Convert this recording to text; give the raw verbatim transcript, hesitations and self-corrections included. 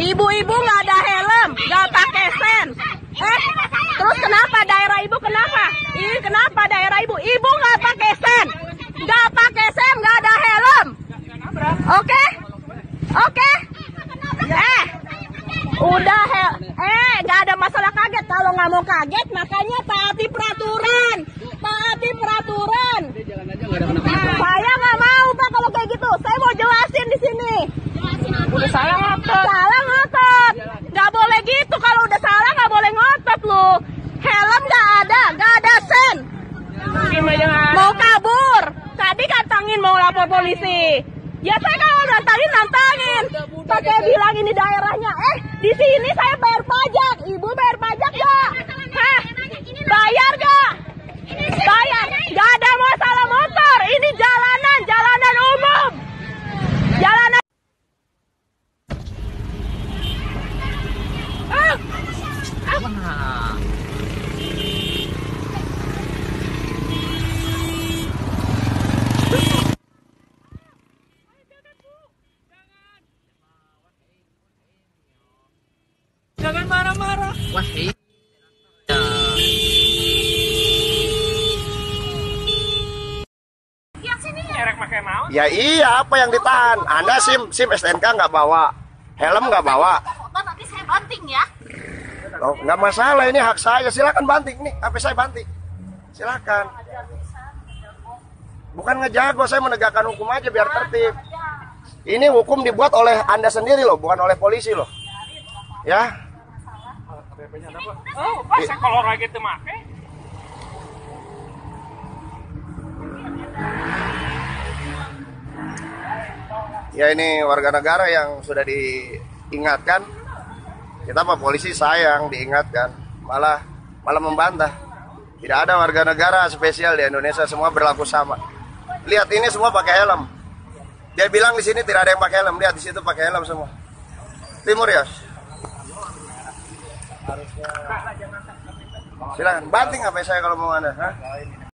Ibu-ibu nggak ada helm, nggak pakai sen. Eh, terus kenapa daerah ibu kenapa? Ini kenapa daerah ibu? Ibu nggak pakai sen, nggak pakai sen, nggak ada helm. Oke, oke. Eh, udah hel, eh nggak ada masalah kaget. Kalau nggak mau kaget, makanya taati peraturan, taati peraturan. Saya nggak mau Pak kalau kayak gitu. Saya mau jelasin di sini. Udah salah ngotot. Salah ngotot. Nggak boleh gitu. Kalau udah salah nggak boleh ngotot lu. Helm nggak ada, nggak ada sen. Mau kabur. Tadi kantangin mau lapor polisi. Ya saya kalau nantangin nantangin. Pakai bilang ini daerahnya. Eh di sini saya bayar pajak. Ibu bayar pajak nggak? Hah? Bayar nggak? Bayar. Nggak ada masalah motor. Ini jalanan, jalanan umum. Jalanan. Ah. Ah. Jangan marah-marah. Wah, iya. Ya iya, apa yang ditahan? Anda SIM SIM S N K nggak bawa, helm nggak bawa. Nanti saya banting ya. Oh, nggak masalah, ini hak saya. Silakan banting nih, H P saya banting. Silakan. Bukan ngejago, saya menegakkan hukum aja biar tertib. Ini hukum dibuat oleh Anda sendiri loh, bukan oleh polisi loh. Ya. Oh, masa kalau lagi itu make? Ya ini warga negara yang sudah diingatkan. Kita Pak polisi sayang diingatkan, malah malah membantah. Tidak ada warga negara spesial di Indonesia, semua berlaku sama. Lihat ini semua pakai helm. Dia bilang di sini tidak ada yang pakai helm, lihat di situ pakai helm semua. Timur ya. Silakan banting apa saya kalau mau Anda, hah?